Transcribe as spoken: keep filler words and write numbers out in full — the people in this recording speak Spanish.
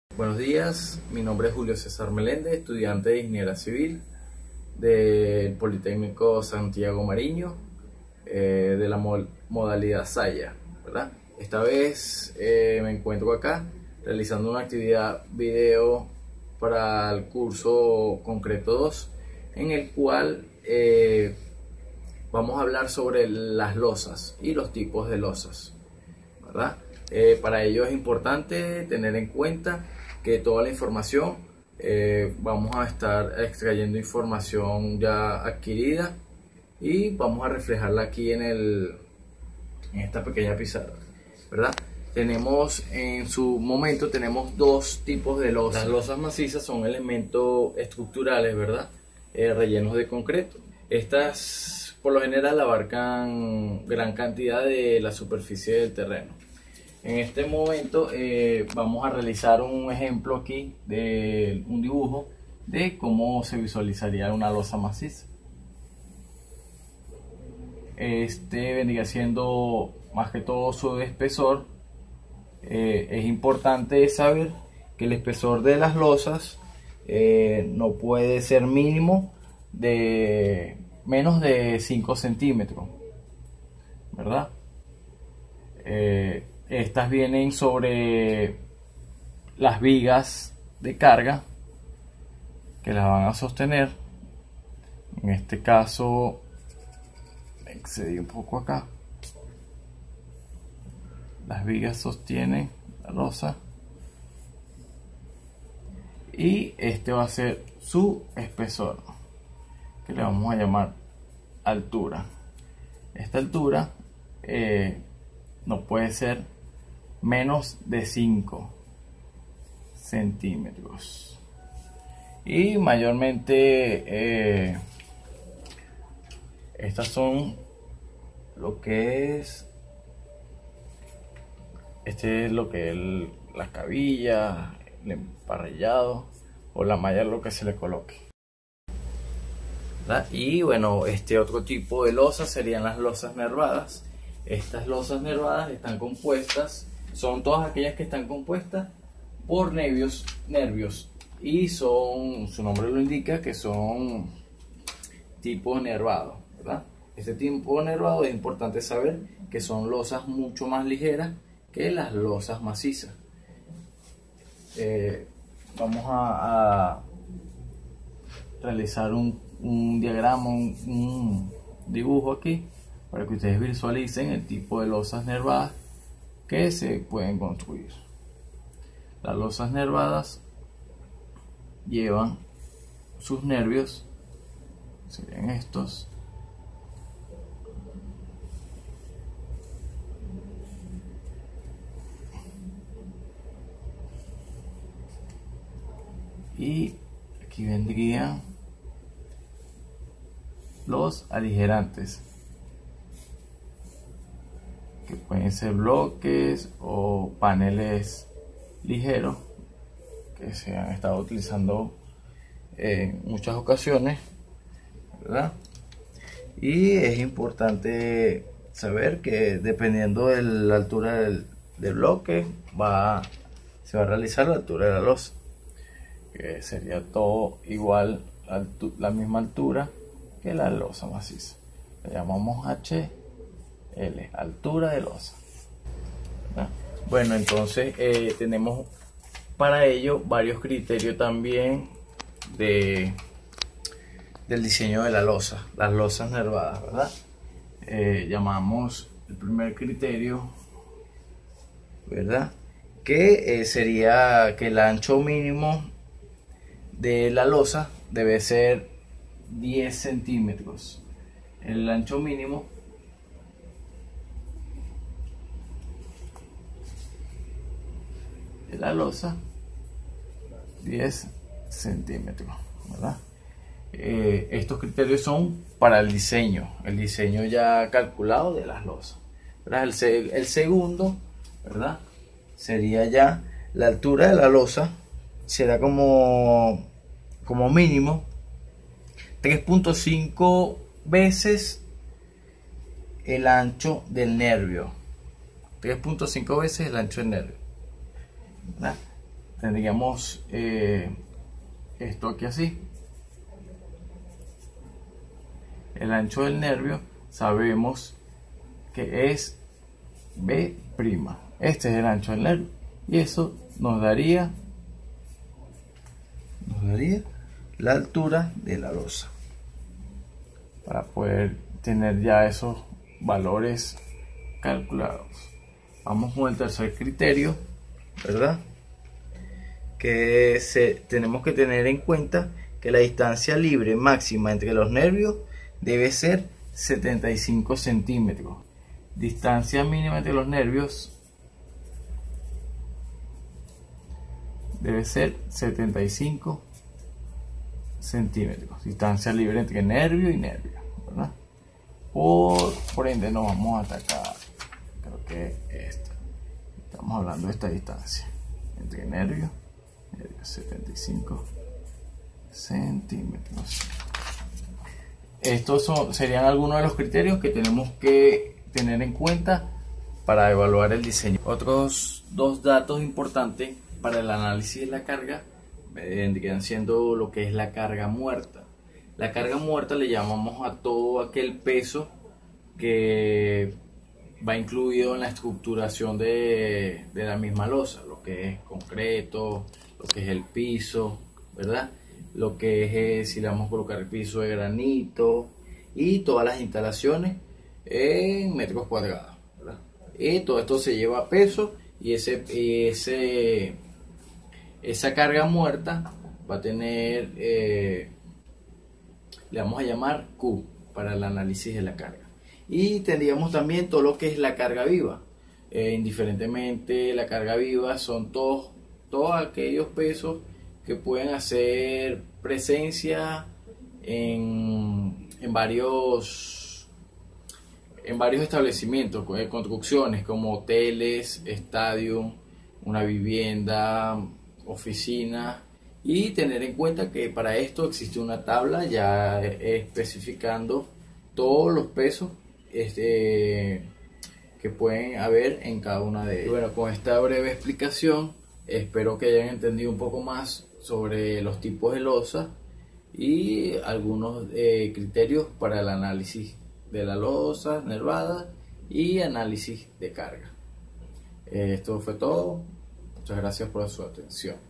Buenos días, mi nombre es Julio César Meléndez, estudiante de Ingeniería Civil del Politécnico Santiago Mariño, eh, de la mo modalidad Saya, ¿verdad? Esta vez eh, me encuentro acá realizando una actividad video para el curso Concreto dos, en el cual eh, vamos a hablar sobre las losas y los tipos de losas, ¿verdad? Eh, para ello es importante tener en cuenta que toda la información eh, vamos a estar extrayendo información ya adquirida y vamos a reflejarla aquí en, el, en esta pequeña pizarra, ¿verdad? Tenemos en su momento tenemos dos tipos de losas. Las losas macizas son elementos estructurales, ¿verdad? Eh, rellenos de concreto. Estas por lo general abarcan gran cantidad de la superficie del terreno. En este momento eh, vamos a realizar un ejemplo aquí de un dibujo de cómo se visualizaría una losa maciza. Este vendría siendo más que todo su espesor. Eh, es importante saber que el espesor de las losas eh, no puede ser mínimo de menos de cinco centímetros, ¿verdad? Eh, Estas vienen sobre las vigas de carga que las van a sostener. En este caso, me excedí un poco acá. Las vigas sostienen la losa. Y este va a ser su espesor, que le vamos a llamar altura. Esta altura eh, no puede ser menos de cinco centímetros, y mayormente eh, estas son lo que es este es lo que es el, las cabillas, el emparrillado o la malla, lo que se le coloque, ¿verdad? Y bueno, este otro tipo de losas serían las losas nervadas. Estas losas nervadas están compuestas, son todas aquellas que están compuestas por nervios, nervios y son, su nombre lo indica, que son tipo nervado, ¿verdad? Este tipo nervado es importante saber que son losas mucho más ligeras que las losas macizas. Eh, vamos a, a realizar un, un diagrama, un, un dibujo aquí, para que ustedes visualicen el tipo de losas nervadas que se pueden construir. Las losas nervadas llevan sus nervios, serían estos, y aquí vendrían los aligerantes, que pueden ser bloques o paneles ligeros que se han estado utilizando en muchas ocasiones, ¿verdad? Y es importante saber que dependiendo de la altura del, del bloque va, se va a realizar la altura de la losa, que sería todo igual, la misma altura que la losa maciza. Le llamamos H L, altura de losa, ¿verdad? Bueno, entonces eh, tenemos para ello varios criterios también de, del diseño de la losa, las losas nervadas, ¿verdad? Eh, llamamos el primer criterio, ¿verdad? Que eh, sería que el ancho mínimo de la losa debe ser diez centímetros. El ancho mínimo de la losa, diez centímetros, ¿verdad? Eh, estos criterios son para el diseño, el diseño ya calculado de las losas, ¿verdad? El, se el segundo, ¿verdad? Sería ya la altura de la losa, será como, como mínimo tres punto cinco veces el ancho del nervio, tres punto cinco veces el ancho del nervio, ¿verdad? tendríamos eh, esto aquí así. El ancho del nervio sabemos que es B'. Este es el ancho del nervio y eso nos daría nos daría la altura de la losa, para poder tener ya esos valores calculados. Vamos con el tercer criterio, ¿verdad? Que se, tenemos que tener en cuenta que la distancia libre máxima entre los nervios debe ser setenta y cinco centímetros. Distancia mínima entre los nervios debe ser setenta y cinco centímetros. Distancia libre entre nervio y nervio, ¿verdad? Por, por ende nos vamos hasta acá. Creo que esta. Estamos hablando de esta distancia entre nervio y nervio, setenta y cinco centímetros. Estos son, serían algunos de los criterios que tenemos que tener en cuenta para evaluar el diseño. Otros dos datos importantes para el análisis de la carga vendrían siendo lo que es la carga muerta. La carga muerta le llamamos a todo aquel peso que va incluido en la estructuración de, de la misma losa, lo que es concreto, lo que es el piso, ¿verdad? Lo que es, eh, si le vamos a colocar el piso de granito y todas las instalaciones en metros cuadrados, ¿verdad? Y todo esto se lleva a peso y ese, ese, esa carga muerta va a tener, eh, le vamos a llamar Q para el análisis de la carga. Y tendríamos también todo lo que es la carga viva. Eh, indiferentemente, la carga viva son todos, todos aquellos pesos que pueden hacer presencia en, en varios en varios establecimientos, construcciones como hoteles, estadios, una vivienda, oficina, y tener en cuenta que para esto existe una tabla ya especificando todos los pesos este, que pueden haber en cada una de ellas. Y bueno, con esta breve explicación espero que hayan entendido un poco más sobre los tipos de losa y algunos eh, criterios para el análisis de la losa nervada y análisis de carga. Eh, esto fue todo. Muchas gracias por su atención.